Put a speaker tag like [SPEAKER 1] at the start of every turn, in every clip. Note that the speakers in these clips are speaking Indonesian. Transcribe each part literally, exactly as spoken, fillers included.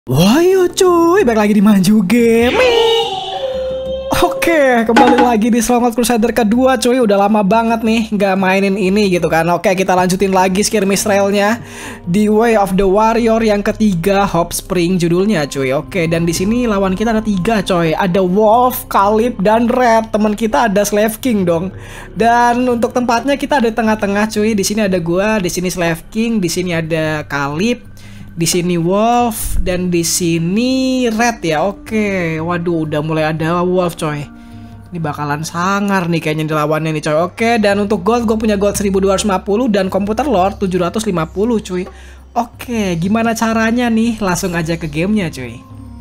[SPEAKER 1] Wah yo cuy, balik lagi di Manju Gaming. Oke, kembali lagi di Stronghold Crusader kedua cuy. Udah lama banget nih nggak mainin ini gitu kan. Oke, kita lanjutin lagi skirmish trailnya di Way of the Warrior yang ketiga, Hope Spring judulnya cuy. Oke, dan di sini lawan kita ada tiga coy. Ada Wolf, Kalib, dan Red. Teman kita ada Slave King dong. Dan untuk tempatnya kita ada tengah-tengah cuy. Di sini ada gua, di sini Slave King, di sini ada Kalib, di sini Wolf, dan di sini Red ya. Oke, waduh udah mulai ada Wolf coy. Ini bakalan sangar nih kayaknya dilawannya nih coy. Oke, dan untuk gold gue punya gold seribu dua ratus lima puluh dan komputer lore tujuh ratus lima puluh cuy. Oke, gimana caranya nih? Langsung aja ke gamenya cuy.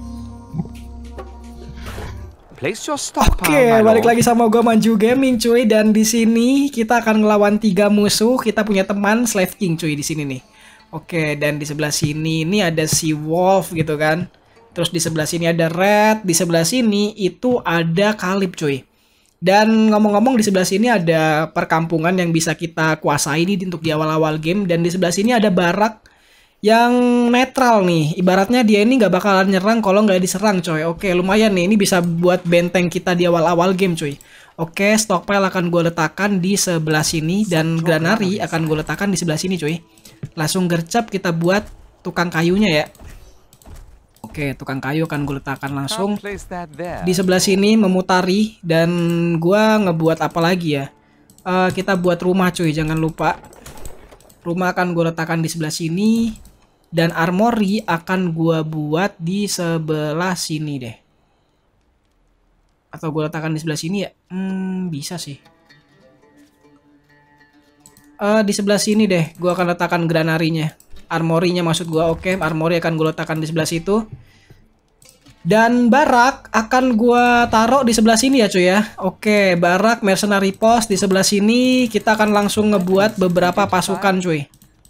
[SPEAKER 1] Oke, balik lagi sama gue Manju Gaming cuy. Dan di sini kita akan ngelawan tiga musuh. Kita punya teman Slave King cuy di sini nih. Oke, dan di sebelah sini ini ada si Wolf gitu kan. Terus di sebelah sini ada Red, di sebelah sini itu ada Kalib cuy. Dan ngomong-ngomong di sebelah sini ada perkampungan yang bisa kita kuasai nih untuk di awal-awal game. Dan di sebelah sini ada barak yang netral nih. Ibaratnya dia ini nggak bakalan nyerang kalau nggak diserang coy. Oke, lumayan nih, ini bisa buat benteng kita di awal-awal game cuy. Oke, stockpile akan gue letakkan di sebelah sini. Dan granary akan gue letakkan di sebelah sini cuy. Langsung gercep kita buat tukang kayunya ya. Oke, tukang kayu akan gue letakkan langsung di sebelah sini memutari. Dan gua ngebuat apa lagi ya, uh, kita buat rumah cuy, jangan lupa. Rumah akan gue letakkan di sebelah sini. Dan armory akan gua buat di sebelah sini deh. Atau gue letakkan di sebelah sini ya. Hmm, bisa sih. Uh, di sebelah sini deh, gue akan letakkan granarinya, armorinya maksud gue. Oke, armory akan gue letakkan di sebelah situ. Dan barak akan gue taruh di sebelah sini ya cuy ya. Oke, barak mercenary post di sebelah sini. Kita akan langsung ngebuat beberapa pasukan cuy.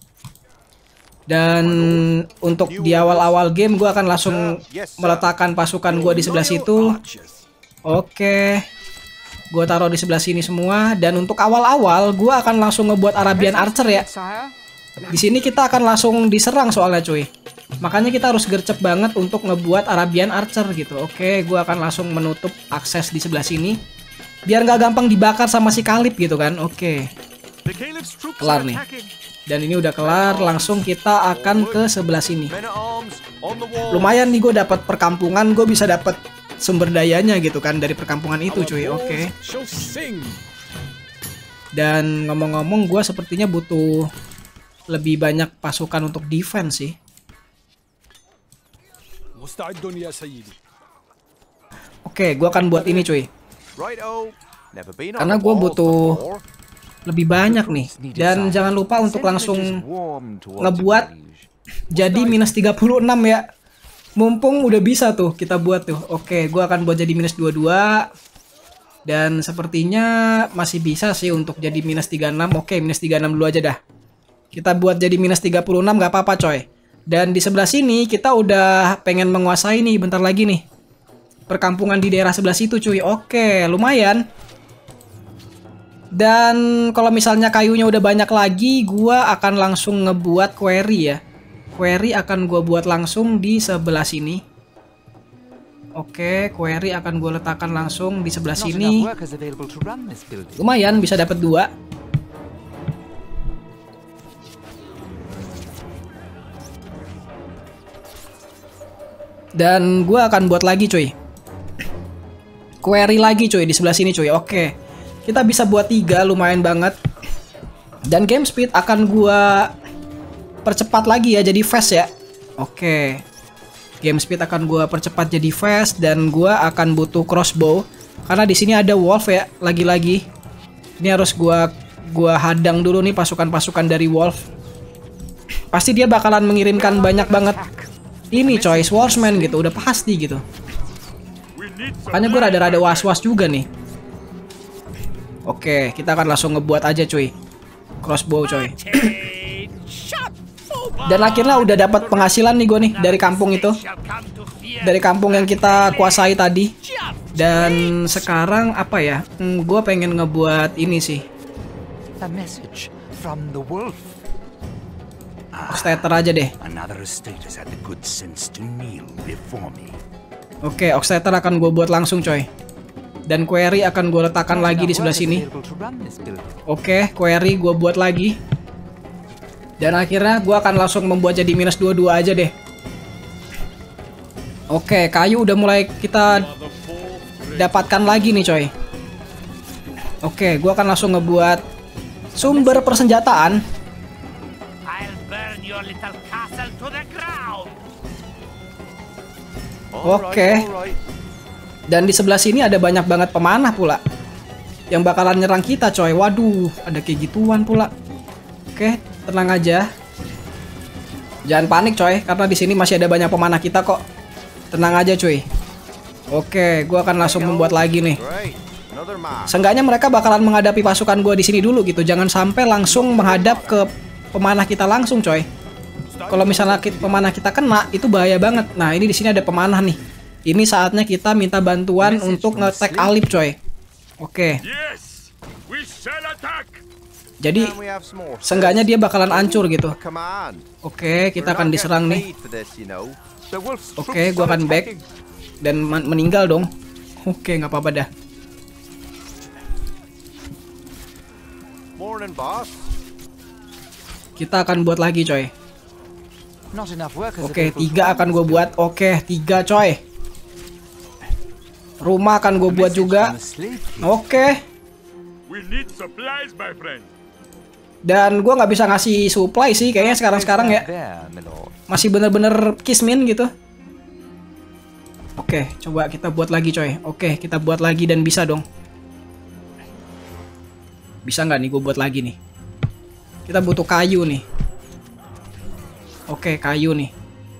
[SPEAKER 1] Dan untuk di awal-awal game gue akan langsung meletakkan pasukan gue di sebelah situ. Oke, gue taruh di sebelah sini semua. Dan untuk awal-awal gue akan langsung ngebuat Arabian Archer ya. Di sini kita akan langsung diserang soalnya cuy. Makanya kita harus gercep banget untuk ngebuat Arabian Archer gitu. Oke, gue akan langsung menutup akses di sebelah sini biar nggak gampang dibakar sama si Kalib gitu kan. Oke, kelar nih. Dan ini udah kelar, langsung kita akan ke sebelah sini. Lumayan nih, gue dapat perkampungan, gue bisa dapat sumber dayanya gitu kan dari perkampungan itu cuy. Oke. Dan ngomong-ngomong gue sepertinya butuh lebih banyak pasukan untuk defense sih. Oke, gue akan buat ini cuy. Karena gue butuh lebih banyak nih. Dan jangan lupa untuk langsung ngebuat jadi minus tiga puluh enam ya. Mumpung udah bisa tuh kita buat tuh. Oke, gue akan buat jadi minus dua puluh dua. Dan sepertinya masih bisa sih untuk jadi minus tiga puluh enam. Oke, minus tiga puluh enam dulu aja dah. Kita buat jadi minus tiga puluh enam gak apa-apa coy. Dan di sebelah sini kita udah pengen menguasai nih bentar lagi nih perkampungan di daerah sebelah situ cuy. Oke, lumayan. Dan kalau misalnya kayunya udah banyak lagi, gue akan langsung ngebuat quarry ya. Quarry akan gue buat langsung di sebelah sini. Oke, quarry akan gue letakkan langsung di sebelah sini. Lumayan, bisa dapat dua. Dan gue akan buat lagi cuy. Quarry lagi cuy di sebelah sini cuy. Oke, kita bisa buat tiga, lumayan banget. Dan game speed akan gue percepat lagi ya, jadi fast ya. Oke, game speed akan gue percepat jadi fast. Dan gue akan butuh crossbow karena di sini ada Wolf ya. Lagi-lagi ini harus gue gua hadang dulu nih pasukan-pasukan dari Wolf. Pasti dia bakalan mengirimkan banyak banget ini coy, swordsman gitu, udah pasti gitu. Makanya gue rada-rada was-was juga nih. Oke, kita akan langsung ngebuat aja cuy crossbow coy. Dan akhirnya udah dapat penghasilan nih gue nih dari kampung itu, dari kampung yang kita kuasai tadi. Dan sekarang apa ya, hmm, gue pengen ngebuat ini sih. Oxtater aja deh. Oke, Oxtater akan gue buat langsung coy. Dan query akan gue letakkan lagi di sebelah sini. Oke, query gue buat lagi. Dan akhirnya gue akan langsung membuat jadi minus dua puluh dua aja deh. Oke, kayu udah mulai kita dapatkan lagi nih coy. Oke, gue akan langsung ngebuat sumber persenjataan. Oke. Dan di sebelah sini ada banyak banget pemanah pula yang bakalan nyerang kita coy. Waduh, ada kayak gituan pula. Oke, tenang aja. Jangan panik coy, karena di sini masih ada banyak pemanah kita kok. Tenang aja cuy. Oke, gua akan langsung membuat lagi nih. Seenggaknya mereka bakalan menghadapi pasukan gua di sini dulu gitu. Jangan sampai langsung menghadap ke pemanah kita langsung coy. Kalau misalnya pemanah kita kena, itu bahaya banget. Nah, ini di sini ada pemanah nih. Ini saatnya kita minta bantuan untuk nge-tag Alip coy. Oke. Jadi seenggaknya dia bakalan hancur gitu. Oke, kita akan diserang nih. Oke, gua akan back dan meninggal dong. Oke, nggak apa-apa dah. Kita akan buat lagi coy. Oke, tiga akan gue buat. Oke, tiga coy. Rumah akan gue buat juga. Oke. Dan gue nggak bisa ngasih supply sih kayaknya sekarang-sekarang ya. Masih bener-bener kismin gitu. Oke, coba kita buat lagi coy. Oke, kita buat lagi dan bisa dong. Bisa nggak nih gue buat lagi nih? Kita butuh kayu nih. Oke, kayu nih.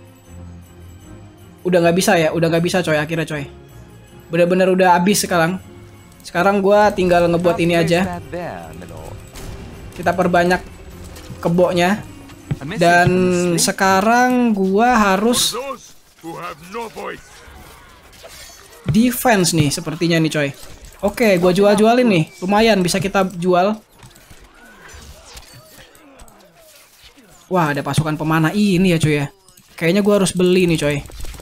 [SPEAKER 1] Udah nggak bisa ya? Udah nggak bisa coy akhirnya coy. Bener-bener udah habis sekarang. Sekarang gue tinggal ngebuat ini aja. Kita perbanyak keboknya. Dan sekarang gue harus defense nih sepertinya nih coy. Oke, gue jual-jualin nih. Lumayan bisa kita jual. Wah, ada pasukan pemanah ini ya coy ya. Kayaknya gue harus beli nih coy.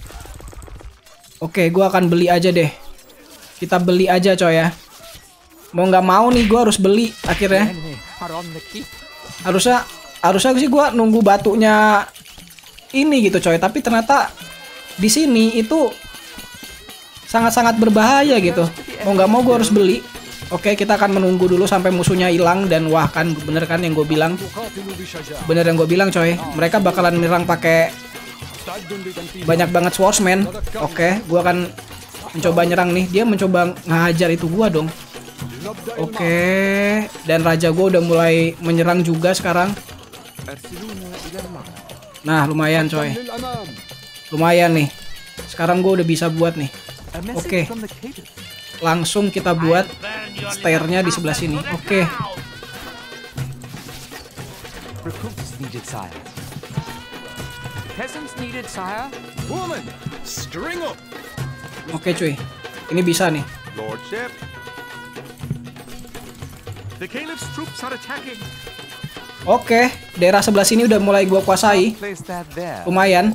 [SPEAKER 1] Oke, gue akan beli aja deh. Kita beli aja coy ya. Mau nggak mau nih gue harus beli akhirnya. Harusnya harusnya sih gue nunggu batunya ini gitu coy. Tapi ternyata di sini itu sangat-sangat berbahaya gitu. Mau nggak mau gue harus beli. Oke, kita akan menunggu dulu sampai musuhnya hilang. Dan wah kan bener kan yang gue bilang. Bener yang gue bilang coy. Mereka bakalan menyerang pakai banyak banget swordsman. Oke, gue akan mencoba nyerang nih. Dia mencoba ngajar itu gue dong. Oke, dan raja gue udah mulai menyerang juga sekarang. Nah, lumayan coy. Lumayan nih. Sekarang gue udah bisa buat nih. Oke, langsung kita buat stairnya di sebelah sini. Oke. Oke cuy, ini bisa nih. Oke, daerah sebelah sini udah mulai gua kuasai. Lumayan.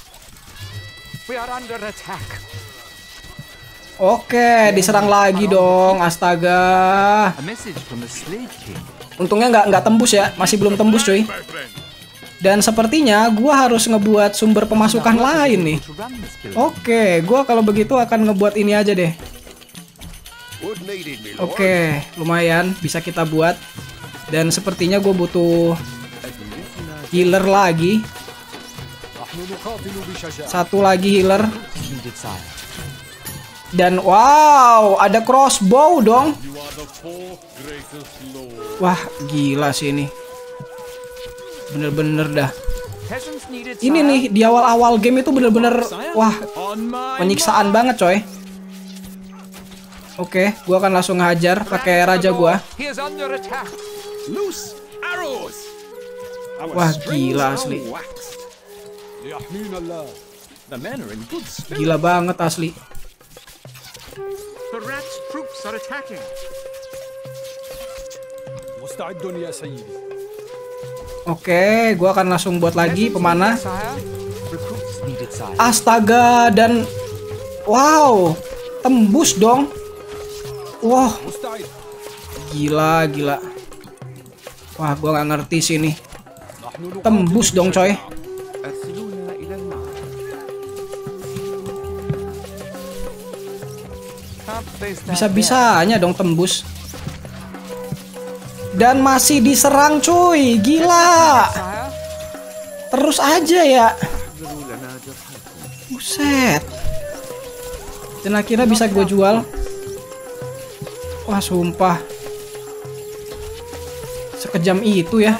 [SPEAKER 1] Oke, diserang lagi dong. Astaga. Untungnya nggak nggak tembus ya, masih belum tembus cuy. Dan sepertinya gua harus ngebuat sumber pemasukan lain nih. Oke, gua kalau begitu akan ngebuat ini aja deh. Oke, lumayan bisa kita buat. Dan sepertinya gue butuh healer lagi. Satu lagi healer. Dan wow, ada crossbow dong. Wah, gila sih ini. Bener-bener dah. Ini nih di awal-awal game itu bener-bener wah, penyiksaan banget coy. Oke, gua akan langsung ngajar pakai raja gua. Wah, gila asli. Gila banget asli. Oke, gua akan langsung buat lagi pemanah. Astaga, dan wow, tembus dong. Wah, gila, gila. Wah, gua nggak ngerti sih ini. Tembus dong, coy. Bisa-bisanya dong tembus. Dan masih diserang, cuy. Gila. Terus aja ya. Buset. Dan akhirnya bisa gue jual. Wah, sumpah. Sekejam itu ya.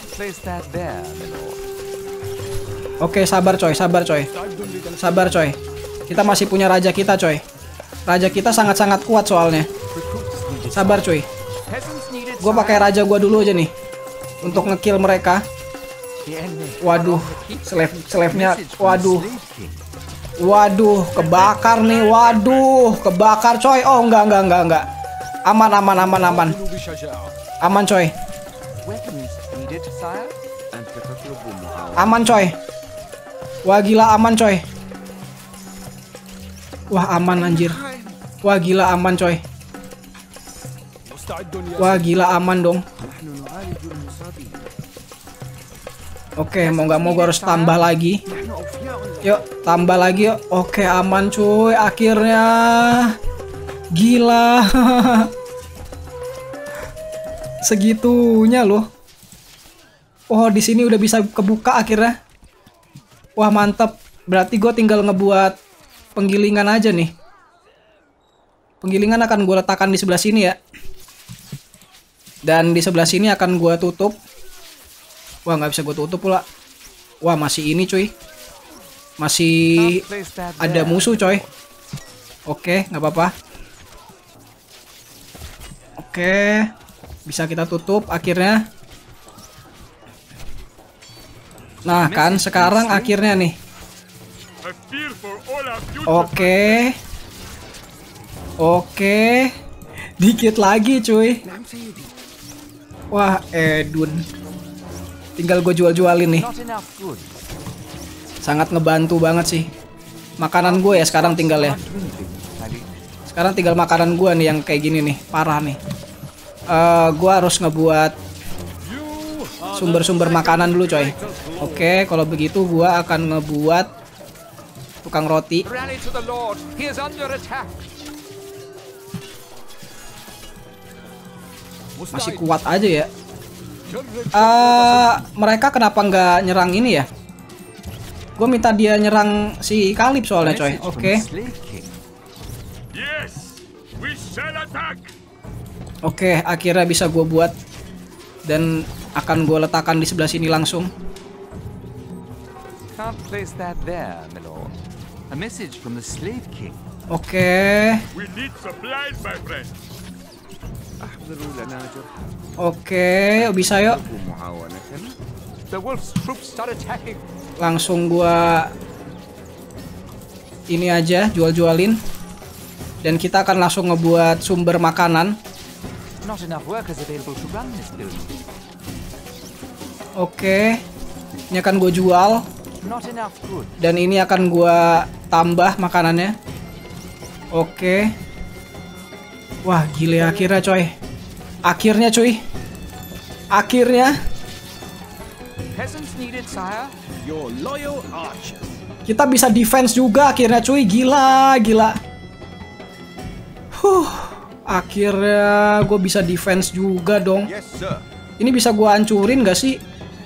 [SPEAKER 1] Oke, sabar coy, sabar coy. Sabar coy. Kita masih punya raja kita, coy. Raja kita sangat-sangat kuat soalnya. Sabar cuy. Gue pakai raja gue dulu aja nih untuk ngekill mereka. Waduh, slave slave-nya. Waduh. Waduh, kebakar nih. Waduh, kebakar coy. Oh, enggak enggak enggak enggak. Aman aman aman aman. Aman coy. Aman coy. Wah, gila aman coy. Wah, aman anjir. Wah, gila aman coy. Wah, gila aman dong. Oke, mau nggak mau gue harus tambah lagi. Yuk, tambah lagi yuk. Oke, aman cuy. Akhirnya. Gila. Segitunya loh. Oh, di sini udah bisa kebuka akhirnya. Wah, mantap. Berarti gue tinggal ngebuat penggilingan aja nih. Penggilingan akan gue letakkan di sebelah sini ya. Dan di sebelah sini akan gue tutup. Wah, nggak bisa gue tutup pula. Wah, masih ini cuy. Masih ada musuh coy. Oke, nggak apa-apa. Oke, bisa kita tutup akhirnya. Nah kan, sekarang akhirnya nih. Oke. Oke. Dikit lagi cuy. Wah, Edun. Tinggal gue jual-jualin nih. Sangat ngebantu banget sih. Makanan gue ya sekarang tinggal ya. Sekarang tinggal makanan gue nih yang kayak gini nih. Parah nih. Uh, gue harus ngebuat sumber-sumber makanan dulu coy. Oke, kalau begitu gue akan ngebuat tukang roti. Masih kuat aja ya. Uh, mereka kenapa nggak nyerang ini ya? Gue minta dia nyerang si Kalib soalnya coy. Oke. Oke, akhirnya bisa gue buat. Dan akan gue letakkan di sebelah sini langsung. Oke. Oke, bisa yuk. Langsung gua ini aja jual-jualin. Dan kita akan langsung ngebuat sumber makanan. Oke, ini akan gue jual. Dan ini akan gua tambah makanannya. Oke. Wah, gila akhirnya coy. Akhirnya cuy. Akhirnya. Kita bisa defense juga akhirnya cuy. Gila, gila. Huh. Akhirnya gue bisa defense juga dong. Ini bisa gue hancurin gak sih?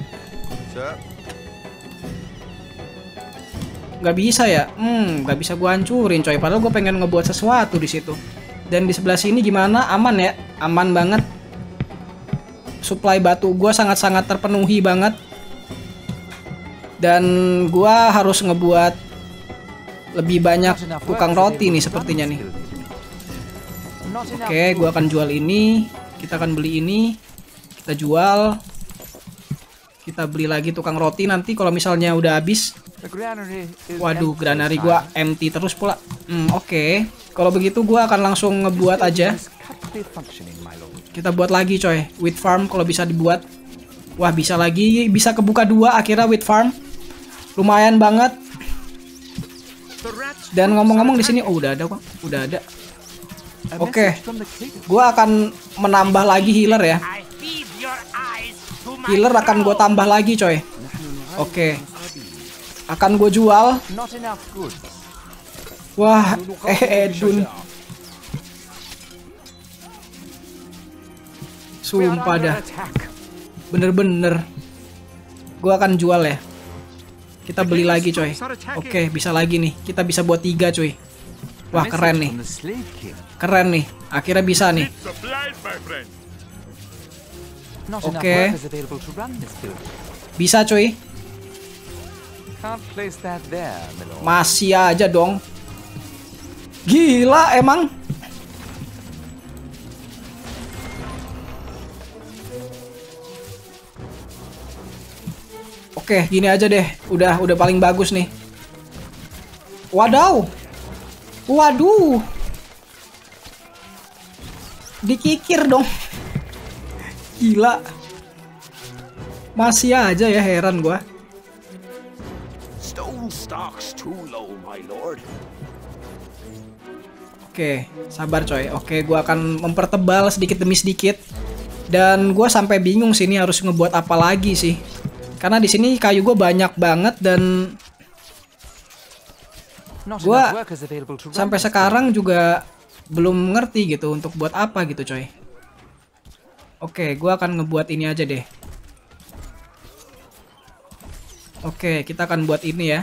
[SPEAKER 1] Gak bisa ya? Hmm, gak bisa gue hancurin coy. Padahal gue pengen ngebuat sesuatu di situ. Dan di sebelah sini gimana? Aman ya? Aman banget. Supply batu gue sangat-sangat terpenuhi banget. Dan gue harus ngebuat lebih banyak tukang roti nih sepertinya nih. Oke, gue akan jual ini. Kita akan beli ini. Kita jual. Kita beli lagi tukang roti nanti kalau misalnya udah habis. Waduh, granary gue empty terus pula. Hmm, oke. Okay. Kalau begitu gue akan langsung ngebuat aja. Kita buat lagi coy. Wheat farm kalau bisa dibuat. Wah, bisa lagi, bisa kebuka dua akhirnya wheat farm. Lumayan banget. Dan ngomong-ngomong di sini, oh udah ada kok, udah ada. Oke, gua akan menambah lagi healer ya. Healer akan gue tambah lagi, coy. Oke, akan gue jual. Wah, eh Edun. Sumpah dah. Bener-bener. Gue akan jual ya. Kita beli lagi, coy. Oke, bisa lagi nih. Kita bisa buat tiga, coy. Wah, keren nih. Keren nih. Akhirnya bisa nih. Oke. Bisa, coy. Masih aja dong. Gila emang. Oke, gini aja deh. Udah udah paling bagus nih. Wadaw. Waduh. Dikikir dong. Gila. Masih aja ya, heran gua. Oke, sabar coy. Oke, gua akan mempertebal sedikit demi sedikit. Dan gua sampai bingung sih ini harus ngebuat apa lagi sih. Karena di sini kayu gue banyak banget dan gue sampai sekarang juga belum ngerti gitu untuk buat apa gitu, coy. Oke, gue akan ngebuat ini aja deh. Oke, kita akan buat ini ya.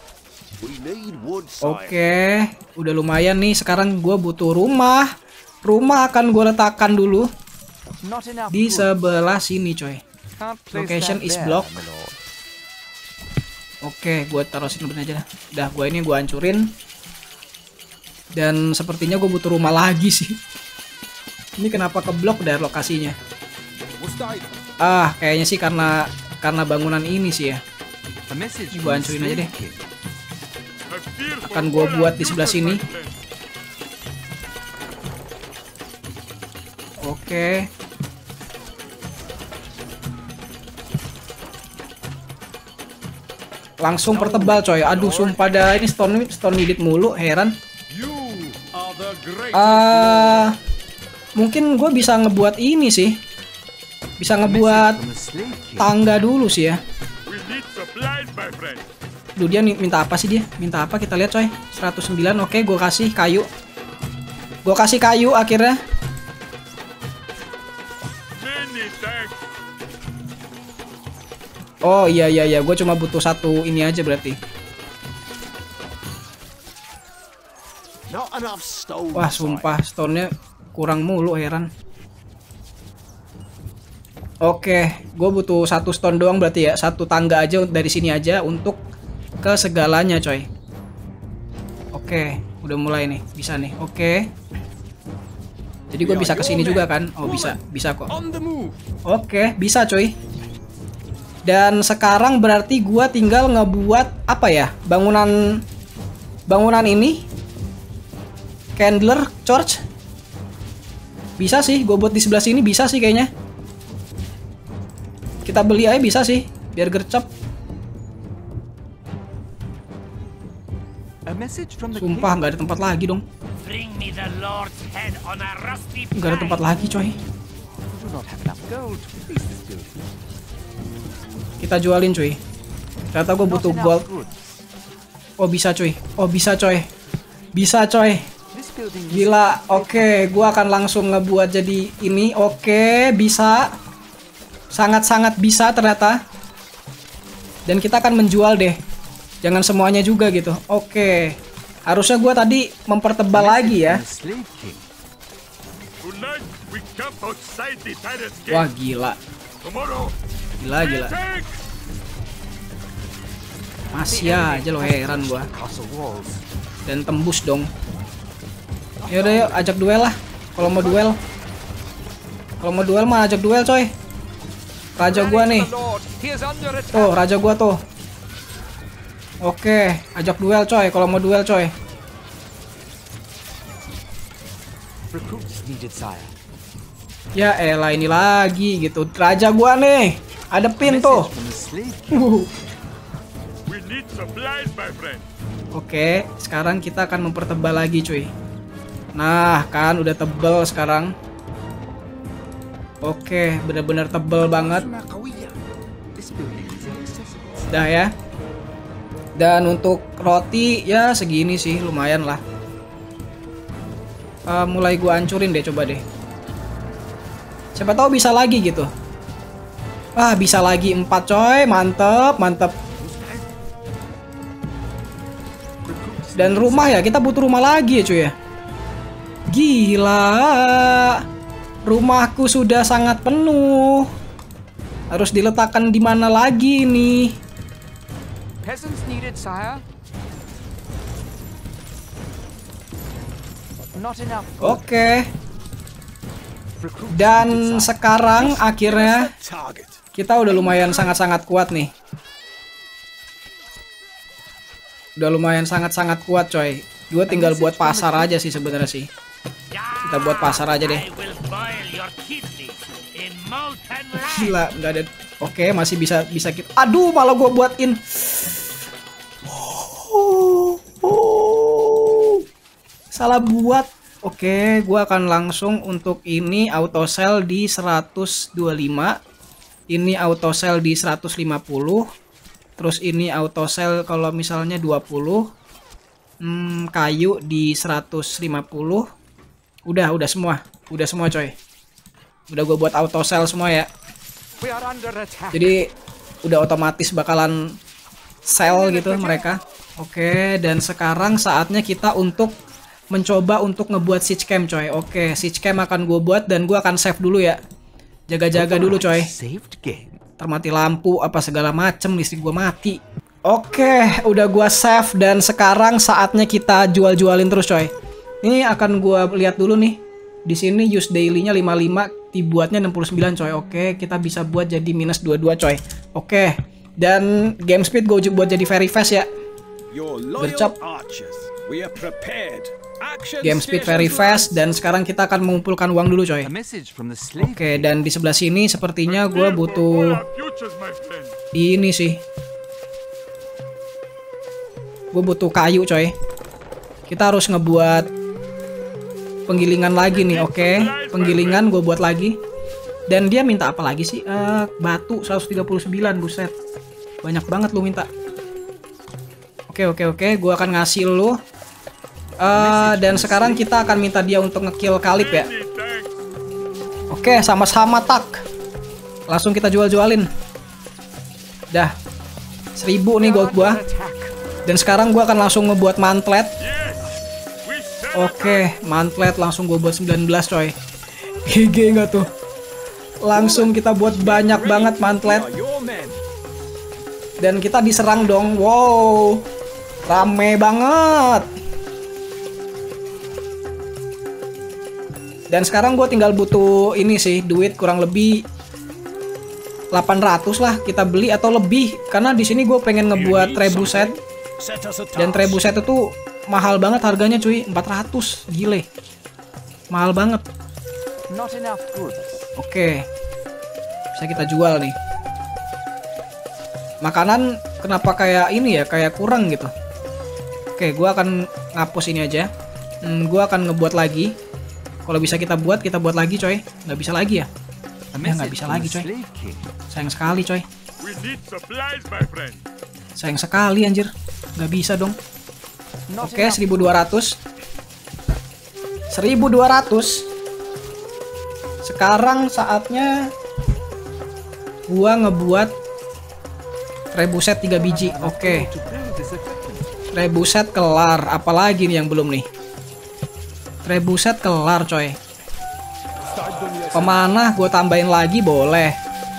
[SPEAKER 1] Oke, udah lumayan nih. Sekarang gue butuh rumah. Rumah akan gue letakkan dulu di sebelah sini, coy. Location is block. Oke, gue taruh sini aja. Udah, gue ini gue hancurin. Dan sepertinya gue butuh rumah lagi sih. Ini kenapa keblok dari lokasinya? Ah, kayaknya sih karena karena bangunan ini sih ya. Gue hancurin aja deh. Akan gue buat di sebelah sini. Oke. Langsung pertebal, coy. Aduh, sumpah dah, ini stone stone needed mulu, heran. Uh, mungkin gue bisa ngebuat ini sih. Bisa ngebuat tangga dulu sih ya. Duh, dia minta apa sih dia? Minta apa? Kita lihat, coy. seratus sembilan. Oke, gue kasih kayu. Gue kasih kayu akhirnya. Oh iya iya iya, gue cuma butuh satu ini aja berarti. Wah, sumpah stone-nya kurang mulu, heran. Oke, gue butuh satu stone doang berarti ya, satu tangga aja dari sini aja untuk ke segalanya, coy. Oke, udah mulai nih, bisa nih. Oke. Jadi gue bisa kesini juga kan? Oh bisa, bisa kok. Oke, bisa, coy. Dan sekarang berarti gua tinggal ngebuat apa ya? Bangunan bangunan ini. Candler Church. Bisa sih, gua buat di sebelah sini bisa sih kayaknya. Kita beli aja bisa sih, biar gercep. Sumpah nggak ada tempat lagi dong. Nggak ada tempat lagi, coy. Kita jualin, cuy. Ternyata gue butuh gold. Oh bisa, cuy. Oh bisa, coy. Bisa, coy. Gila. Oke, gue akan langsung ngebuat jadi ini. Oke, bisa. Sangat-sangat bisa ternyata. Dan kita akan menjual deh. Jangan semuanya juga gitu. Oke. Harusnya gue tadi mempertebal lagi ya. Wah, gila. Gila, gila. Masih aja lo, heran gua. Dan tembus dong. Yaudah, yuk ajak duel lah. Kalau mau duel. Kalau mau duel mah ajak duel, coy. Raja gua nih. Tuh, raja gua tuh. Oke, ajak duel, coy. Kalau mau duel, coy. Ya elah, ini lagi gitu. Raja gua nih. Ada pin tuh. Uh. Oke, sekarang kita akan mempertebal lagi cuy. Nah kan udah tebel sekarang. Oke, bener-bener tebel banget. Dah ya. Dan untuk roti ya segini sih, lumayan lah. uh, Mulai gua hancurin deh, coba deh. Siapa tahu bisa lagi gitu. Ah, bisa lagi empat coy, mantep, mantep. Dan rumah ya, kita butuh rumah lagi ya cuy ya. Gila. Rumahku sudah sangat penuh. Harus diletakkan di mana lagi nih?
[SPEAKER 2] Peasants needed, sire. Not enough.
[SPEAKER 1] Oke. Dan sekarang akhirnya kita udah lumayan sangat-sangat kuat nih. Udah lumayan sangat-sangat kuat coy. Gue tinggal buat pasar aja sih sebenarnya sih. Kita buat pasar aja deh. Gila, nggak ada. Oke, masih bisa bisa kita. Aduh, malah gue buatin. Oh, oh. Salah buat. Oke, gue akan langsung untuk ini auto sell di seratus dua puluh lima. Ini auto sell di seratus lima puluh. Terus ini auto sell kalau misalnya dua puluh. Hmm, kayu di seratus lima puluh. Udah, udah semua. Udah semua coy. Udah gue buat auto sell semua ya. Jadi udah otomatis bakalan sell gitu mereka. Oke, dan sekarang saatnya kita untuk mencoba untuk ngebuat siege camp coy. Oke, siege camp akan gue buat dan gue akan save dulu ya. Jaga-jaga dulu coy. Termati lampu apa segala macem, listrik gue mati. Oke, udah gue save dan sekarang saatnya kita jual-jualin terus coy. Ini akan gue lihat dulu nih. Di sini use daily-nya lima puluh lima, dibuatnya enam puluh sembilan coy. Oke, kita bisa buat jadi minus dua puluh dua coy. Oke. Dan game speed gue buat jadi very fast ya. Gercep. Game speed very fast dan sekarang kita akan mengumpulkan uang dulu coy. Oke, dan di sebelah sini sepertinya gue butuh ini sih. Gue butuh kayu coy. Kita harus ngebuat penggilingan lagi nih. Oke, penggilingan gue buat lagi. Dan dia minta apa lagi sih? Uh, batu seratus tiga puluh sembilan, buset. Banyak banget lu minta. Oke, oke, oke. Gue akan ngasih lu. Uh, dan sekarang kita akan minta dia untuk ngekill Kalib ya. Oke, sama-sama tak. Langsung kita jual-jualin. Dah. Seribu nih gold gua. Dan sekarang gue akan langsung ngebuat mantlet. Oke, mantlet langsung gue buat sembilan belas coy. G G nggak tuh? Langsung kita buat banyak banget mantlet. Dan kita diserang dong. Wow, rame banget. Dan sekarang gue tinggal butuh ini sih, duit kurang lebih delapan ratus lah kita beli atau lebih. Karena di sini gue pengen ngebuat trebuset. Dan trebuset itu mahal banget harganya cuy, empat ratus, gile. Mahal banget. Oke. Bisa kita jual nih. Makanan kenapa kayak ini ya, kayak kurang gitu. Oke, gua akan ngapus ini aja. Hmm, gua akan ngebuat lagi. Kalau bisa kita buat, kita buat lagi coy. Nggak bisa lagi ya? Ya nggak bisa lagi coy. Sayang sekali coy. Sayang sekali anjir. Nggak bisa dong. Oke, seribu dua ratus. seribu dua ratus. Sekarang saatnya gua ngebuat trebuset tiga biji. Oke. Trebuset kelar. Apalagi nih yang belum nih? Trebuset kelar coy. Pemanah gue tambahin lagi boleh.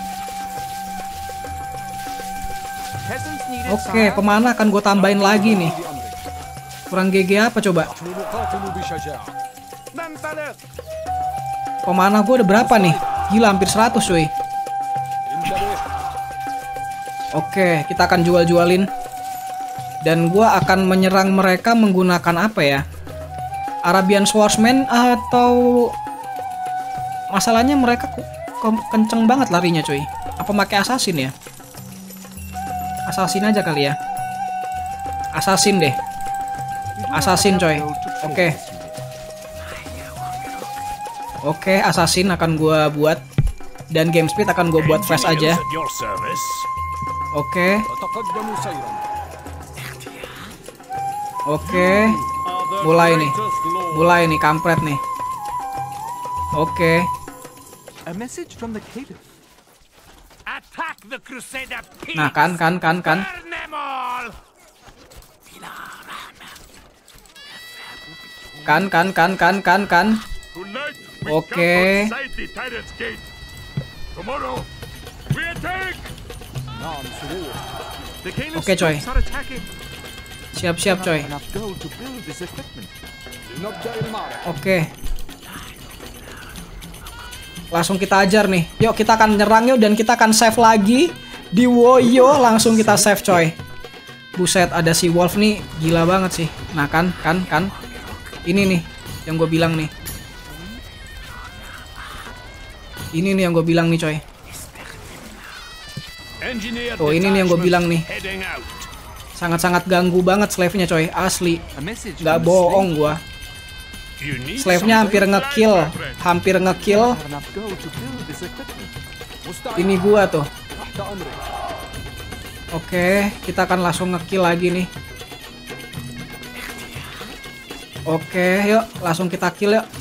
[SPEAKER 1] Oke, pemanah akan gue tambahin lagi nih. Kurang G G apa coba? Pemanah gue udah berapa nih? Gila, hampir seratus cuy. Oke, kita akan jual-jualin. Dan gue akan menyerang mereka menggunakan apa ya? Arabian Swordsman atau... Masalahnya mereka kenceng banget larinya cuy. Apa pakai assassin ya? Assassin aja kali ya. Assassin deh. Assassin coy. Oke. Oke, assassin akan gua buat. Dan game speed akan gua buat flash aja. Oke. Oke. Mulai nih. Mulai nih kampret nih. Oke. Nah, kan kan kan kan. Kan kan kan kan kan kan. Oke. Oke coy. Siap-siap coy. Oke. Langsung kita ajar nih. Yuk kita akan nyerang yuk dan kita akan save lagi di Woyo. Langsung kita save coy. Buset, ada si Wolf nih, gila banget sih. Nah kan, kan, kan. Ini nih yang gue bilang nih. Ini nih yang gue bilang nih coy. Oh ini nih yang gue bilang nih. Sangat-sangat ganggu banget slave-nya coy, asli. Gak bohong gue. Slave-nya hampir ngekill, hampir ngekill. Ini gua tuh. Oke, kita akan langsung ngekill lagi nih. Oke, yuk langsung kita kill yuk.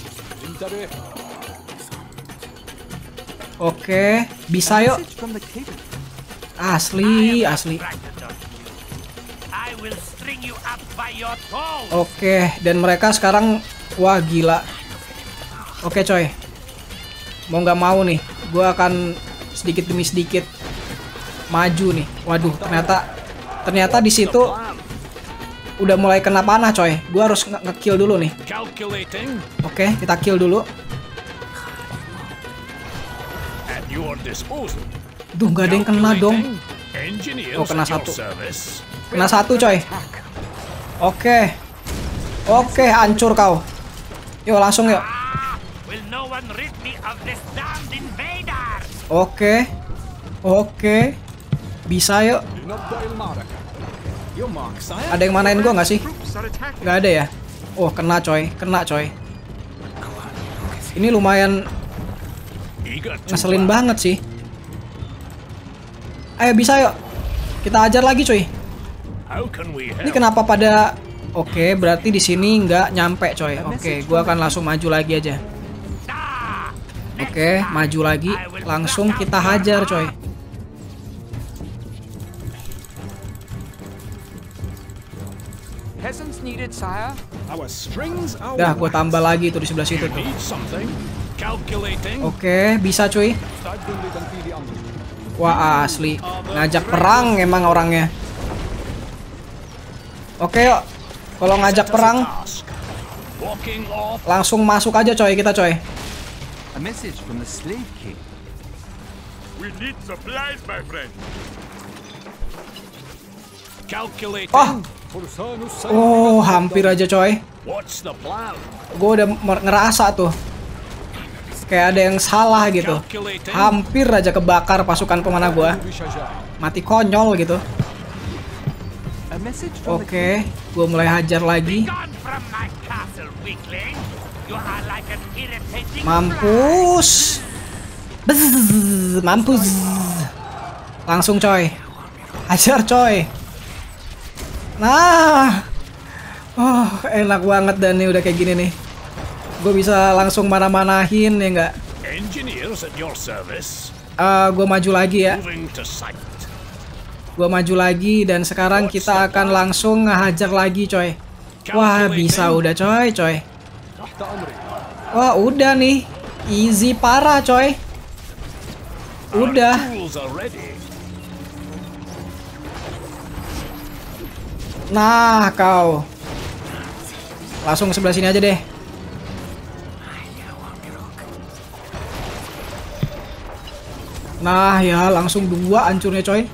[SPEAKER 1] Oke, bisa yuk. Asli, asli. Oke, dan mereka sekarang wah gila. Oke coy. Mau nggak mau nih, gue akan sedikit demi sedikit maju nih. Waduh, ternyata ternyata di situ udah mulai kena panah coy. Gue harus nge-kill dulu nih. Oke, kita kill dulu. Duh, nggak ada yang kena dong. Oh, kena satu. Kena satu coy. Oke. Oke, hancur kau. Yuk langsung yuk. Oke. Oke. Bisa yuk. Ada yang manain gua nggak sih? Nggak ada ya? Oh, kena coy. Kena coy. Ini lumayan ngeselin banget sih. Ayo bisa yuk. Kita ajar lagi cuy. Ini kenapa pada oke, berarti di sini nggak nyampe coy. Oke, gua akan langsung maju lagi aja. Oke, maju lagi, langsung kita hajar coy. Dah, gua tambah lagi tuh di sebelah situ tuh. Oke, bisa cuy. Wah asli, ngajak perang emang orangnya. Oke yuk. Kalau ngajak perang, langsung masuk aja coy kita coy. Oh, oh hampir aja coy. Gue udah ngerasa tuh kayak ada yang salah gitu. Hampir aja kebakar pasukan pemanah gue. Mati konyol gitu. Oke, gue mulai hajar lagi. Mampus. Bzzz, mampus. Langsung coy. Hajar coy. Nah. Oh, enak banget dan nih udah kayak gini nih. Gue bisa langsung mana-manahin ya enggak? Uh, gue maju lagi ya. Gue maju lagi dan sekarang kita akan langsung ngehajar lagi coy. Wah bisa udah coy coy. Wah udah nih. Easy parah coy. Udah. Nah kau. Langsung ke sebelah sini aja deh. Nah ya langsung dua hancurnya coy.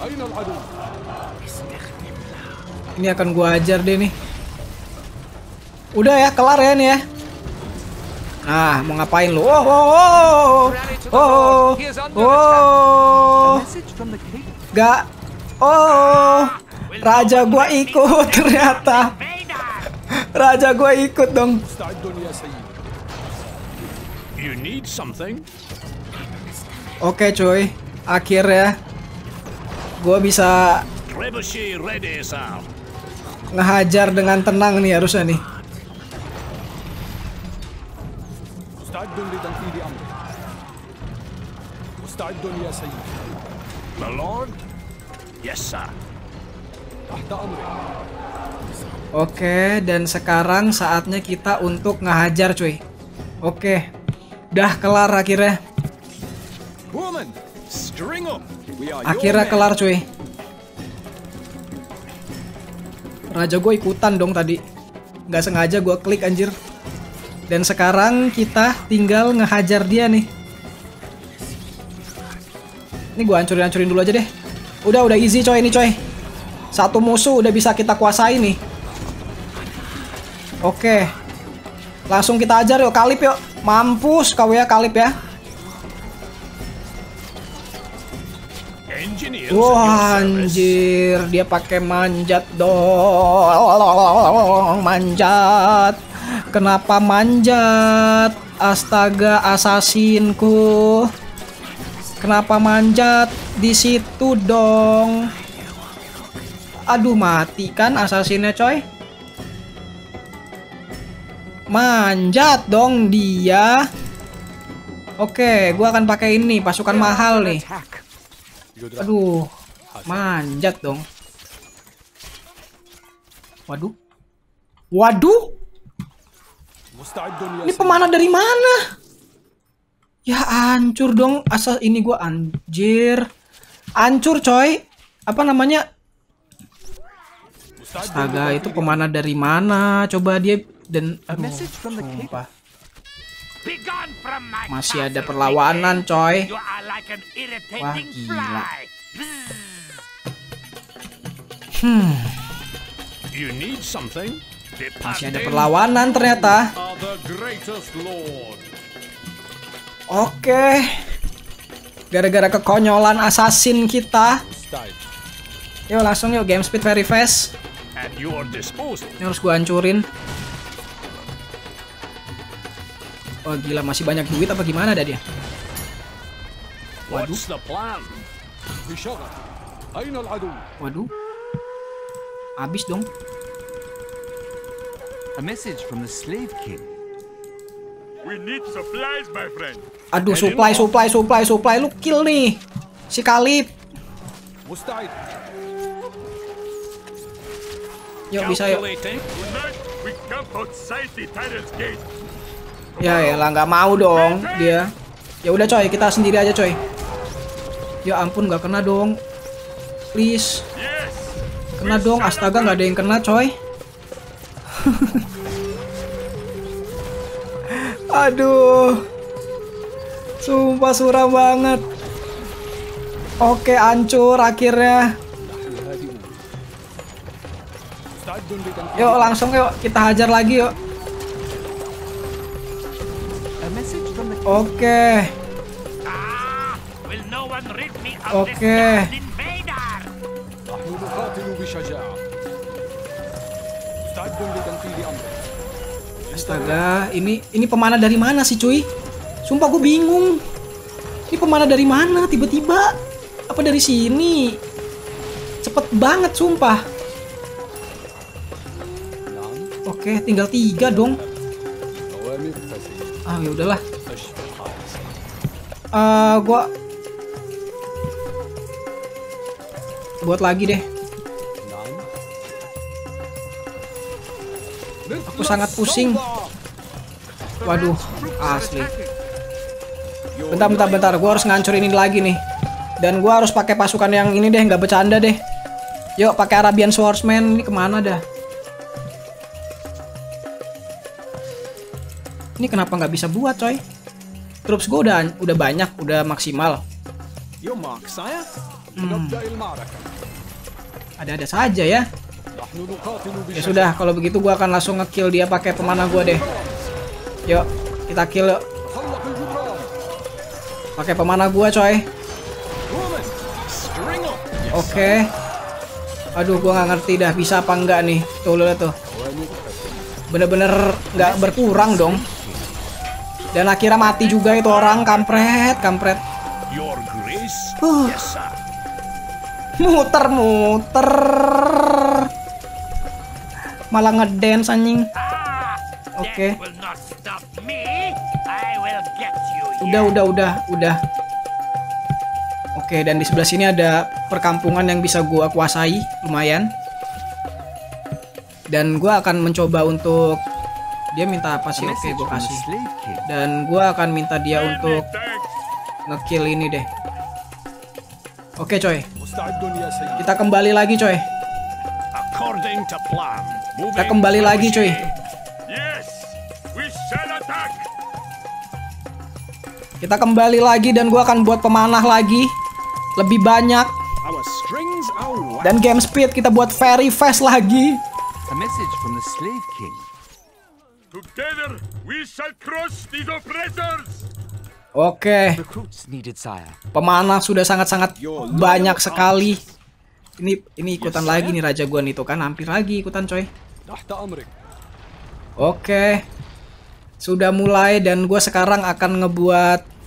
[SPEAKER 1] Ini akan gua ajar deh nih. Udah ya, kelar ya nih ya. Nah, mau ngapain lu? Oh, oh, oh, oh, oh,
[SPEAKER 2] Message from the king.
[SPEAKER 1] gak, oh, raja gua ikut ternyata. Raja gua ikut dong.
[SPEAKER 3] You need something?
[SPEAKER 1] Oke cuy, akhirnya gua bisa
[SPEAKER 3] Trebuchet ready, sir.
[SPEAKER 1] ngehajar dengan tenang nih harusnya nih.
[SPEAKER 3] My lord? Yes, sir.
[SPEAKER 1] Oke, dan sekarang saatnya kita untuk ngehajar cuy. Oke, udah kelar akhirnya.
[SPEAKER 3] Woman, string up. We are
[SPEAKER 1] Akhirnya kelar cuy. Raja gue ikutan dong tadi. Nggak sengaja gue klik anjir. Dan sekarang kita tinggal ngehajar dia nih. Ini gue hancurin-hancurin dulu aja deh. Udah, udah easy coy ini coy. Satu musuh udah bisa kita kuasai nih. Oke. Langsung kita ajar yuk, Kalip yuk. Mampus kau ya, Kalip ya.
[SPEAKER 3] Engineers at
[SPEAKER 1] Wah,
[SPEAKER 3] your service.
[SPEAKER 1] anjir, dia pakai manjat dong, manjat. Kenapa manjat? Astaga, asasinku. Kenapa manjat di situ dong? Aduh, mati kan asasinnya, coy. Manjat dong dia. Oke, gua akan pakai ini, pasukan mahal nih.
[SPEAKER 2] Attack.
[SPEAKER 1] Aduh, manjat dong. Waduh. Waduh. Ini pemanah dari mana? Ya hancur dong. Asal ini gua anjir. Hancur coy. Apa namanya? Astaga, itu pemanah dari mana? Coba dia dan
[SPEAKER 2] A
[SPEAKER 1] aduh,
[SPEAKER 2] message from the king.
[SPEAKER 1] sumpah.
[SPEAKER 4] Begone from my
[SPEAKER 1] Masih ada
[SPEAKER 4] castle,
[SPEAKER 1] perlawanan coy.
[SPEAKER 4] You are like an
[SPEAKER 1] Wah,
[SPEAKER 4] irritating
[SPEAKER 1] gila.
[SPEAKER 4] fly.
[SPEAKER 1] Hmm,
[SPEAKER 3] You need something?
[SPEAKER 1] masih ada perlawanan ternyata.
[SPEAKER 3] Are the greatest lord.
[SPEAKER 1] Oke. Gara-gara kekonyolan assassin kita. Yuk langsung yuk, game speed very fast.
[SPEAKER 3] At your disposal.
[SPEAKER 1] Ini harus gua hancurin. Wah gila, masih banyak duit apa gimana dah dia?
[SPEAKER 3] What's the plan?
[SPEAKER 1] Waduh. Habis dong.
[SPEAKER 2] A message from the slave king.
[SPEAKER 4] We need supplies, my friend.
[SPEAKER 1] Aduh, supply, supply, supply, supply. Lu kill nih. Si Kalip. Yuk bisa yuk.
[SPEAKER 3] Calculating.
[SPEAKER 4] Tonight, we camp outside the tyrant's gate.
[SPEAKER 1] Ya ya lah, nggak mau dong dia. Ya udah coy, kita sendiri aja coy. Ya ampun, nggak kena dong. Please.
[SPEAKER 4] Yes.
[SPEAKER 1] Kena dong, astaga nggak ada yang kena coy. Aduh. Sumpah suram banget. Oke, hancur akhirnya. Yuk langsung yuk, kita hajar lagi yuk.
[SPEAKER 2] A message from the king.
[SPEAKER 1] Oke.
[SPEAKER 4] Ah, will no one rid me of this
[SPEAKER 1] Oke.
[SPEAKER 4] damned invader?
[SPEAKER 1] Astaga, ini ini pemanah dari mana sih cuy? Sumpah gue bingung. Ini pemanah dari mana tiba-tiba? Apa dari sini? Cepet banget sumpah. Oke, tinggal tiga dong. Ah ya udahlah. Eh, gua buat lagi deh. Aku sangat pusing. Waduh, asli. Bentar, bentar, bentar. Gua harus ngancurin ini lagi nih. Dan gua harus pakai pasukan yang ini deh, nggak bercanda deh. Yuk, pakai Arabian Swordsman. Ini kemana dah? Ini kenapa nggak bisa buat, coy? Troops gue udah udah banyak, udah maksimal.
[SPEAKER 3] Your mark, sire.
[SPEAKER 1] Hmm. Ada-ada saja ya. Ya sudah, kalau begitu gue akan langsung ngekill dia pakai pemanah gue deh. Yuk, Kita kill yuk. Pakai pemanah gua coy. Oke. Aduh, gua nggak ngerti dah bisa apa enggak nih. Tuh lihat tuh. Bener-bener nggak berkurang dong. Dan akhirnya mati juga itu orang, kampret, kampret.
[SPEAKER 3] Your Grace?
[SPEAKER 1] Huh.
[SPEAKER 3] Yes, sir.
[SPEAKER 1] Muter-muter. Malah ngedance anjing. Oke.
[SPEAKER 4] That will not stop me. I will get you.
[SPEAKER 1] Udah, udah, udah, udah. Oke, dan di sebelah sini ada perkampungan yang bisa gua kuasai, lumayan. Dan gua akan mencoba untuk dia minta apa
[SPEAKER 2] A
[SPEAKER 1] sih? Oke,
[SPEAKER 2] message
[SPEAKER 1] gua
[SPEAKER 2] from the
[SPEAKER 1] kasih.
[SPEAKER 2] slave king.
[SPEAKER 1] Dan gua akan minta dia untuk
[SPEAKER 3] Thanks.
[SPEAKER 1] ngekill ini deh. Oke, coy. Kita kembali lagi, coy.
[SPEAKER 3] According to plan.
[SPEAKER 1] Kita kembali lagi, coy.
[SPEAKER 3] Yes, we shall attack.
[SPEAKER 1] Kita kembali lagi dan gua akan buat pemanah lagi. Lebih banyak.
[SPEAKER 3] Our strings are wet.
[SPEAKER 1] Dan game speed kita buat very fast lagi.
[SPEAKER 2] A message from the slave king.
[SPEAKER 3] Together we shall crush these oppressors.
[SPEAKER 1] Oke.
[SPEAKER 2] Recruits needed, sire.
[SPEAKER 1] Pemanah sudah sangat-sangat banyak sekali. Ini ini ikutan lagi nih raja gua nih tuh kan, hampir lagi ikutan coy. Oke. Sudah mulai dan gua sekarang akan ngebuat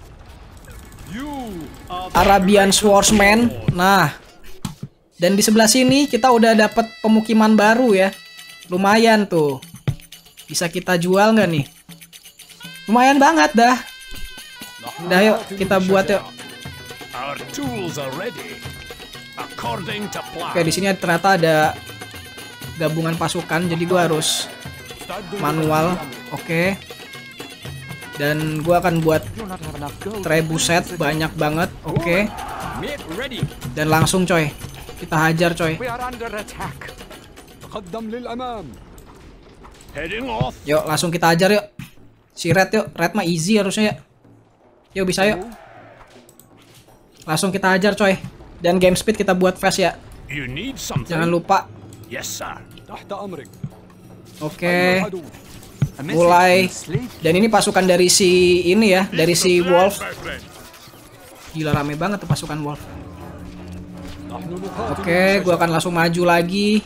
[SPEAKER 1] Arabian Swordsman. Nah. Dan di sebelah sini kita udah dapat pemukiman baru ya. Lumayan tuh. Bisa kita jual nggak nih? Lumayan banget dah. Dah yuk kita buat yuk.
[SPEAKER 3] Our tools are ready. According to plan.
[SPEAKER 1] Oke, di sini ternyata ada gabungan pasukan, jadi gua harus manual. Oke. Dan gua akan buat
[SPEAKER 2] Do not have enough gold.
[SPEAKER 1] trebuset banyak banget. Oke.
[SPEAKER 3] Make ready.
[SPEAKER 1] Dan langsung coy. Kita hajar coy.
[SPEAKER 2] We are under attack.
[SPEAKER 3] Heading off.
[SPEAKER 1] Yuk, langsung kita hajar yuk. Si Red yuk. Red mah easy harusnya ya. Yuk bisa yuk. Langsung kita hajar coy. Dan game speed kita buat fast ya.
[SPEAKER 3] You need something.
[SPEAKER 1] Jangan lupa.
[SPEAKER 3] Yes, sir.
[SPEAKER 1] Oke.
[SPEAKER 2] A message
[SPEAKER 1] Mulai.
[SPEAKER 2] from the slave
[SPEAKER 1] Dan ini pasukan dari si ini ya, dari si Wolf.
[SPEAKER 3] My friend.
[SPEAKER 1] Gila rame banget tuh pasukan Wolf. Oke, gua akan langsung maju lagi.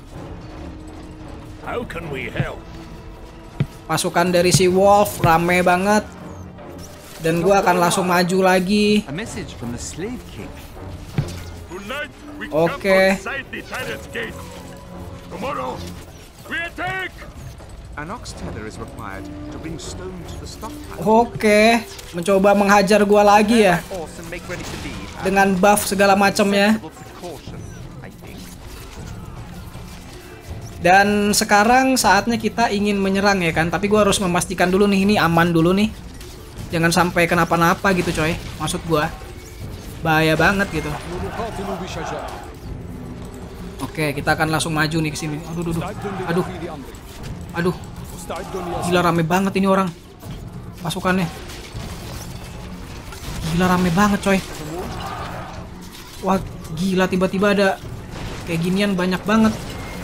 [SPEAKER 3] How can we help?
[SPEAKER 1] Pasukan dari si Wolf rame banget. Dan gua akan langsung maju lagi.
[SPEAKER 2] A message from the slave king.
[SPEAKER 3] Tonight we
[SPEAKER 1] Okay.
[SPEAKER 3] camp outside the tyrant's gate. Tomorrow we attack.
[SPEAKER 5] An ox tether is required to bring stone to the stockpile.
[SPEAKER 1] Oke, mencoba menghajar gua lagi ya.
[SPEAKER 5] Horse and make ready to leave.
[SPEAKER 1] Dengan buff segala macamnya.
[SPEAKER 5] Sensible precaution, I think.
[SPEAKER 1] Dan sekarang saatnya kita ingin menyerang ya kan. Tapi gua harus memastikan dulu nih, ini aman dulu nih. Jangan sampai kenapa-napa gitu coy. Maksud gua bahaya banget gitu. Oke, kita akan langsung maju nih ke sini. Aduh, aduh, aduh. Aduh. Aduh. Gila rame banget ini orang. Pasukannya. Gila rame banget coy. Wah, gila tiba-tiba ada kayak ginian banyak banget.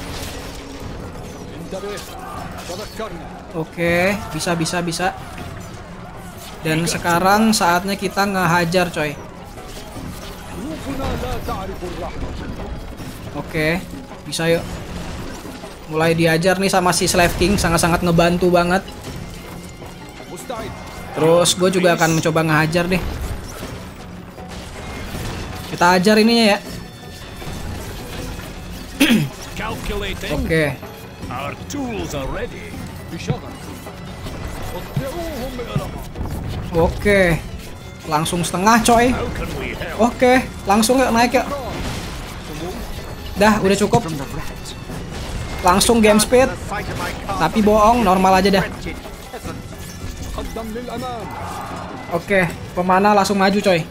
[SPEAKER 1] Oke, bisa bisa bisa. Dan sekarang saatnya kita ngehajar coy. Oke, bisa yuk. Mulai diajar nih sama si Slave King, sangat-sangat ngebantu banget. Terus gue juga akan mencoba ngehajar deh. Kita hajar ininya ya.
[SPEAKER 3] Calculating.
[SPEAKER 1] Oke.
[SPEAKER 3] Our tools are ready.
[SPEAKER 1] Oke. Langsung setengah coy.
[SPEAKER 3] How can we help?
[SPEAKER 1] Oke, langsung yuk naik yuk. Dah, udah cukup.
[SPEAKER 2] From the rat.
[SPEAKER 1] Langsung game speed. Tapi bohong, normal aja dah. Oke, pemanah langsung maju coy.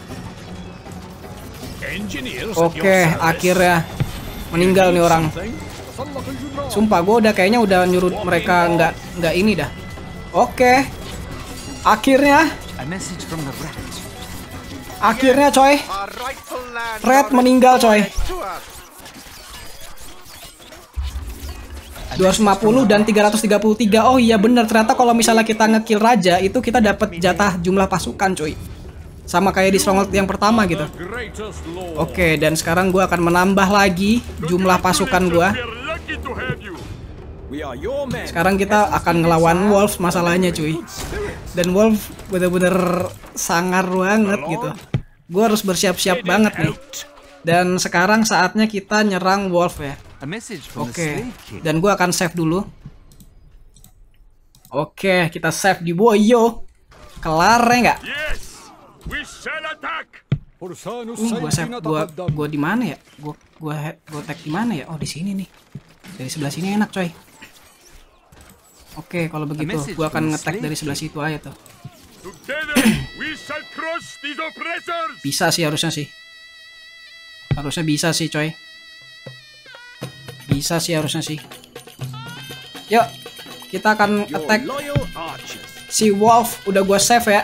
[SPEAKER 3] Engineers at
[SPEAKER 1] Oke,
[SPEAKER 3] your service.
[SPEAKER 1] akhirnya meninggal nih orang.
[SPEAKER 3] Something?
[SPEAKER 1] Sumpah, gue udah kayaknya udah nyuruh mereka nggak nggak ini dah. Oke, akhirnya,
[SPEAKER 2] A message from the rat.
[SPEAKER 1] akhirnya coy,
[SPEAKER 5] Our rightful land
[SPEAKER 1] Red meninggal coy.
[SPEAKER 5] to us.
[SPEAKER 1] dua ratus lima puluh dan tiga ratus tiga puluh tiga. Oh iya bener, ternyata kalau misalnya kita ngekill raja itu kita dapat jatah jumlah pasukan cuy. Sama kayak di stronghold yang pertama gitu. Oke, dan sekarang gua akan menambah lagi jumlah pasukan gua. Sekarang kita akan ngelawan wolf masalahnya cuy. Dan wolf bener-bener sangar banget gitu. Gua harus bersiap-siap banget nih. Dan sekarang saatnya kita nyerang wolf ya. Oke, dan gua akan save dulu. Oke, kita save di Boyo. Kelar ya nggak?
[SPEAKER 3] We shall attack.
[SPEAKER 1] Uh, gua save, gua gua di mana ya? Gua gua gua tag di mana ya? Oh, di sini nih. Dari sebelah sini enak, coy. Oke, kalau begitu gua akan nge-tag dari sebelah situ aja tuh.
[SPEAKER 3] Together we shall crush these oppressors.
[SPEAKER 1] Bisa sih harusnya sih. Harusnya bisa sih, coy. Bisa sih harusnya sih. Yuk, kita akan attack si wolf. Udah gua save ya.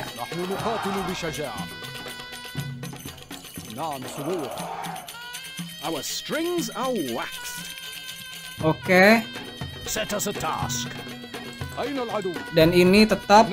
[SPEAKER 3] Our strings are waxed.
[SPEAKER 1] Oke.
[SPEAKER 3] Set us a task.
[SPEAKER 1] Dan ini tetap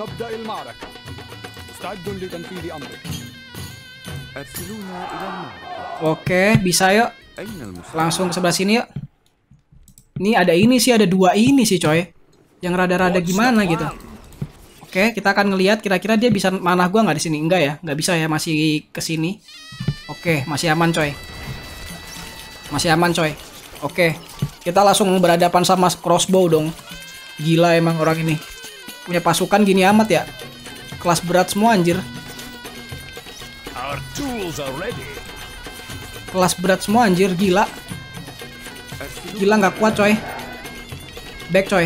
[SPEAKER 1] oke, bisa yuk. Langsung ke sebelah sini yuk. Ini ada ini sih, ada dua ini sih coy. Yang rada-rada gimana gitu. Oke, kita akan ngelihat kira-kira dia bisa manah gua nggak di sini. Enggak ya, nggak bisa ya, masih ke sini. Oke, masih aman coy. Masih aman coy. Oke, kita langsung berhadapan sama crossbow dong. Gila emang orang ini. Punya pasukan gini amat ya. Kelas berat semua anjir.
[SPEAKER 3] Our tools are ready.
[SPEAKER 1] Kelas berat semua anjir, gila. Gila nggak kuat coy. Back coy.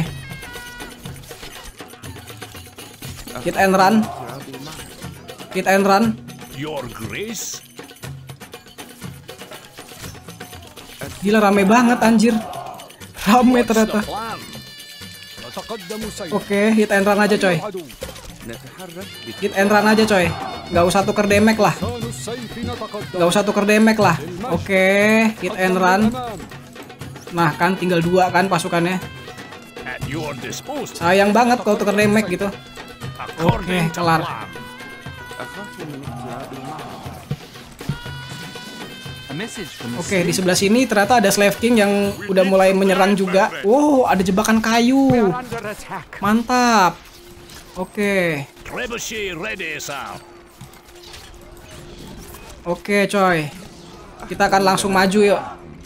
[SPEAKER 1] Hit and run. Hit and run.
[SPEAKER 3] Your grace.
[SPEAKER 1] Gila rame banget anjir. Rame ternyata. Oke, hit and run aja coy. Hit and run aja coy. Nggak usah tuker damage lah. Nggak usah tuker damage lah. Oke, hit and run. Nah kan tinggal dua kan pasukannya. Sayang banget kalau tuker damage gitu. Oke, kelar. Oke, di sebelah sini ternyata ada Slave King yang udah mulai menyerang juga. Wow, ada jebakan kayu. Mantap. Oke. Oke, coy. Kita akan langsung maju yuk.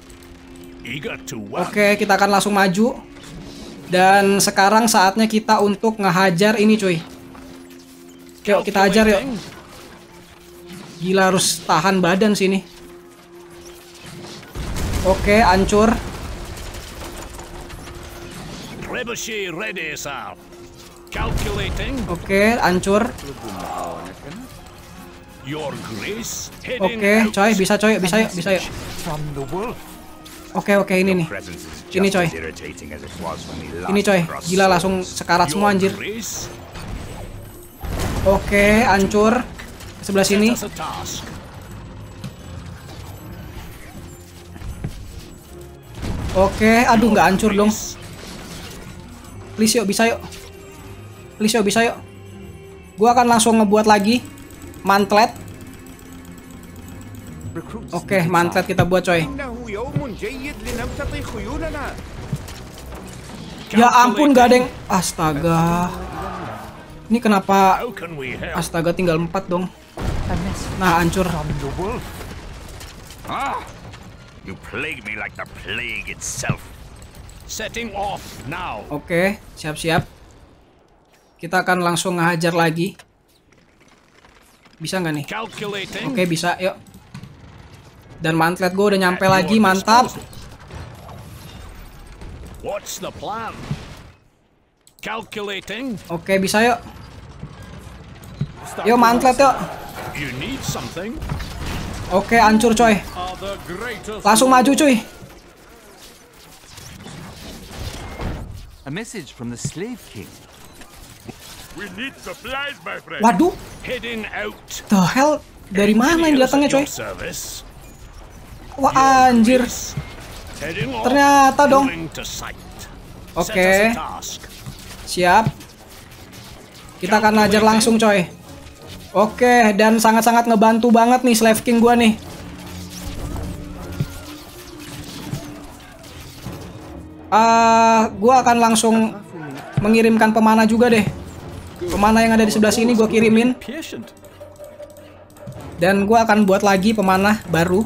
[SPEAKER 1] Oke, kita akan langsung maju. Dan sekarang saatnya kita untuk ngehajar ini, cuy. Yuk, kita hajar yuk. Gila, harus tahan badan sini. Oke, hancur. Oke, hancur. Oke, coy, bisa coy, bisa yuk, bisa yuk. Oke, oke, ini nih. Ini coy. Ini coy, gila langsung sekarat semua anjir. Oke, hancur. Sebelah sini. Oke, aduh nggak hancur dong. Please yuk, bisa yuk. Please yuk, bisa yuk. Gua akan langsung ngebuat lagi mantlet. Oke, mantlet kita buat coy. Ya ampun, gak ada yang... Astaga. Ini kenapa... Astaga, tinggal empat dong. Nah, hancur.
[SPEAKER 4] You plague me like the plague itself. Setting off now.
[SPEAKER 1] Oke, siap-siap. Kita akan langsung ngehajar lagi. Bisa nggak nih? Oke, bisa. Yuk. Dan mantlet gue udah nyampe lagi, mantap.
[SPEAKER 3] What's the plan? Calculating.
[SPEAKER 1] Oke, bisa yuk. Yuk mantlet yuk.
[SPEAKER 3] You need something.
[SPEAKER 1] Oke, hancur coy. Langsung maju cuy.
[SPEAKER 2] A message from the Slave King.
[SPEAKER 3] We need supplies, my friend.
[SPEAKER 1] Waduh.
[SPEAKER 3] Heading out.
[SPEAKER 1] The hell? Dari mana ini datangnya coy? Wah anjir. Ternyata dong. Oke. Siap. Kita akan hajar langsung coy. Oke, dan sangat-sangat ngebantu banget nih Slave King gua nih. Uh, gua akan langsung mengirimkan pemanah juga deh. Pemanah yang ada di sebelah sini gua kirimin. Dan gua akan buat lagi pemanah baru.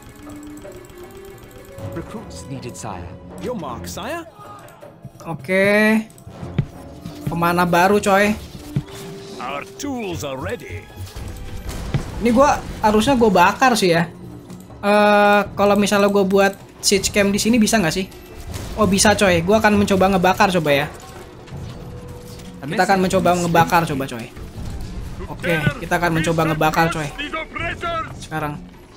[SPEAKER 2] Recruits needed, sire.
[SPEAKER 3] Your mark, sire.
[SPEAKER 1] Oke. Pemanah baru coy.
[SPEAKER 3] Our tools are ready.
[SPEAKER 1] Ini gua harusnya gue bakar sih ya. Uh, kalau misalnya gue buat siege camp di sini bisa nggak sih? Oh bisa coy. Gue akan mencoba ngebakar coba ya. Kita akan mencoba ngebakar coba coy. Oke, kita akan mencoba ngebakar coy. Sekarang.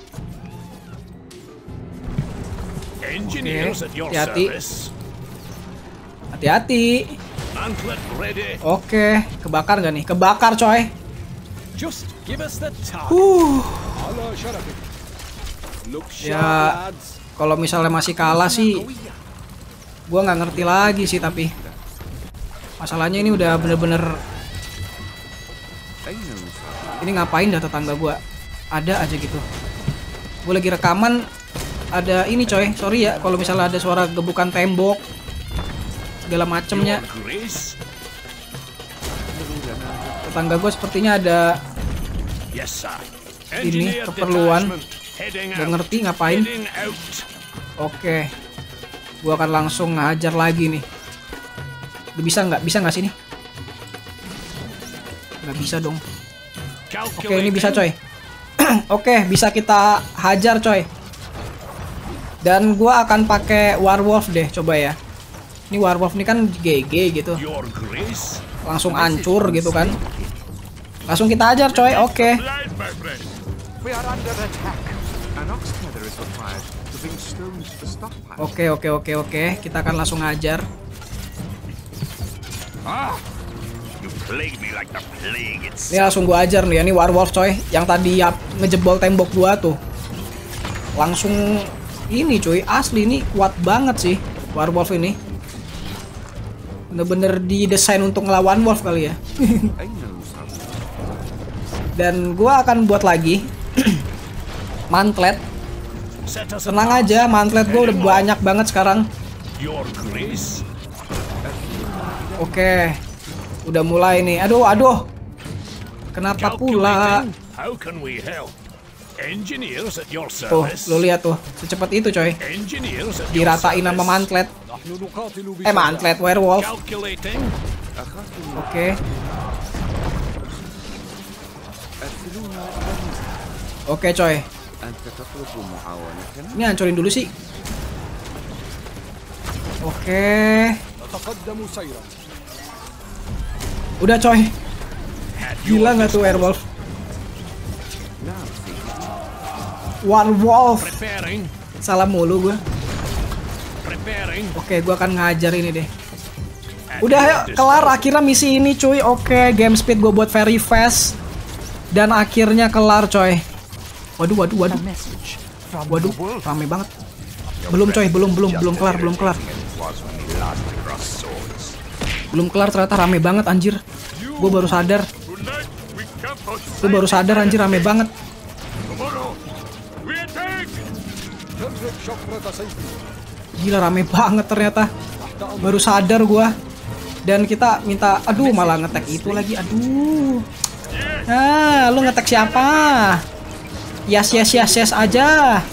[SPEAKER 1] Oke, hati-hati. Hati-hati. Oke, kebakar gak nih? Kebakar coy. Uh. Ya, kalau misalnya masih kalah sih, gua nggak ngerti lagi sih tapi. Masalahnya ini udah bener-bener. Ini ngapain dah tetangga gua? Ada aja gitu. Gue lagi rekaman, ada ini coy. Sorry ya kalau misalnya ada suara gebukan tembok, segala macemnya. Tetangga gue sepertinya ada ini keperluan. Gak ngerti ngapain. Oke, gue akan langsung ngajar lagi nih. Bisa nggak? Bisa nggak sih nih? Nggak bisa dong. Oke, ini bisa coy. Oke, bisa kita hajar coy. Dan gue akan pakai werewolf deh, coba ya. Ini werewolf ini kan G G gitu. Langsung hancur gitu kan. Langsung kita ajar coy. Oke. Oke oke oke oke. Kita akan langsung ajar. Ini langsung gua ajar nih ya. Ini werewolf coy. Yang tadi ya ngejebol tembok gua tuh. Langsung ini cuy. Asli ini kuat banget sih werewolf ini. Bener-bener didesain untuk ngelawan wolf kali ya. Dan gua akan buat lagi mantlet. Tenang aja, mantlet gua udah banyak banget sekarang. Oke, udah mulai nih. Aduh, aduh. Kenapa pula? Tuh, lo lihat tuh, secepat itu coy. Diratain sama mantlet. Eh, mantlet werewolf. Oke. Oke coy. Ini hancurin dulu sih. Oke. Udah coy. Gila nggak tuh werewolf? Werewolf. Salah mulu gue. Oke, gue akan ngajar ini deh. Udah ayo, kelar akhirnya misi ini cuy. Oke, game speed gue buat very fast. Dan akhirnya kelar coy. Waduh, waduh, waduh. Waduh, rame banget. Belum coy, belum, belum, belum kelar, belum kelar. Belum kelar ternyata rame banget anjir. Gue baru sadar. Gue baru sadar anjir rame banget. Gila rame banget ternyata. Baru sadar gua. Dan kita minta, aduh malah ngetek itu lagi, aduh. Nah, lu ngetek siapa? Yes yes yes yes aja.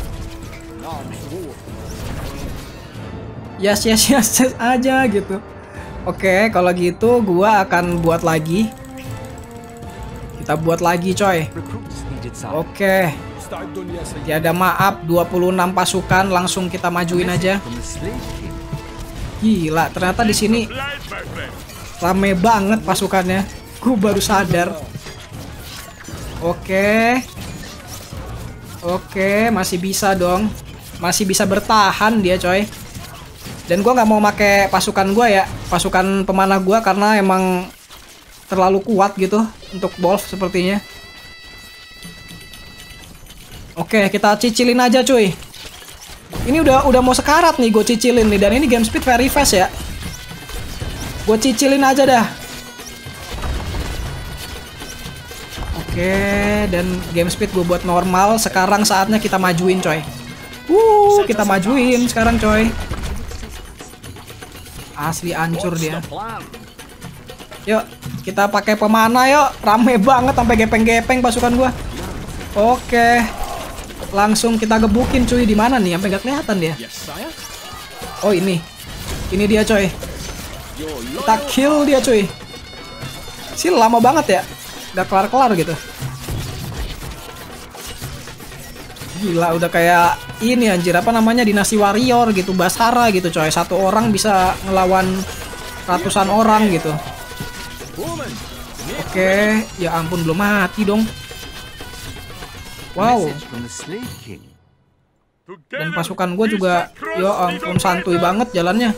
[SPEAKER 1] Yes yes yes yes aja gitu. Oke, kalau gitu gua akan buat lagi. Kita buat lagi coy. Oke. Tiada maaf, dua puluh enam pasukan langsung kita majuin aja. Gila, ternyata di sini rame banget pasukannya. Gue baru sadar. Oke. Oke, masih bisa dong. Masih bisa bertahan dia, coy. Dan gue nggak mau pakai pasukan gue ya, pasukan pemanah gue karena emang terlalu kuat gitu untuk wolf sepertinya. Oke, kita cicilin aja cuy. Ini udah udah mau sekarat nih, gue cicilin nih. Dan ini game speed very fast ya. Gue cicilin aja dah. Oke, dan game speed gue buat normal. Sekarang saatnya kita majuin coy. Wuh, kita majuin sekarang coy. Asli hancur dia. Yuk, kita pakai pemana yuk. Rame banget sampai gepeng-gepeng pasukan gua. Oke. Langsung kita gebukin cuy. Di mana nih? Sampai gak kelihatan dia. Oh, ini. Ini dia coy. Kita kill dia cuy. Sih lama banget ya. Gak kelar-kelar gitu. Gila, udah kayak ini anjir, apa namanya, dinasti warrior gitu, Basara gitu coy. Satu orang bisa ngelawan ratusan orang gitu. Oke, ya ampun, belum mati dong. Wow. Dan pasukan gue juga, ya ampun, santuy banget jalannya.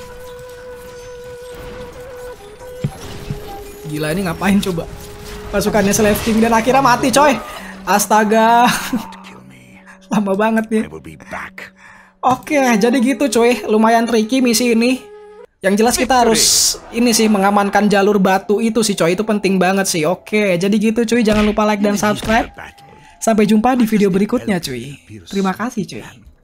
[SPEAKER 1] Gila, ini ngapain coba? Pasukannya Slave King dan akhirnya mati coy. Astaga. Lama banget nih. Oke, jadi gitu coy. Lumayan tricky misi ini. Yang jelas kita harus ini sih, mengamankan jalur batu itu sih coy. Itu penting banget sih. Oke, jadi gitu cuy. Jangan lupa like dan subscribe. Sampai jumpa di video berikutnya cuy. Terima kasih cuy.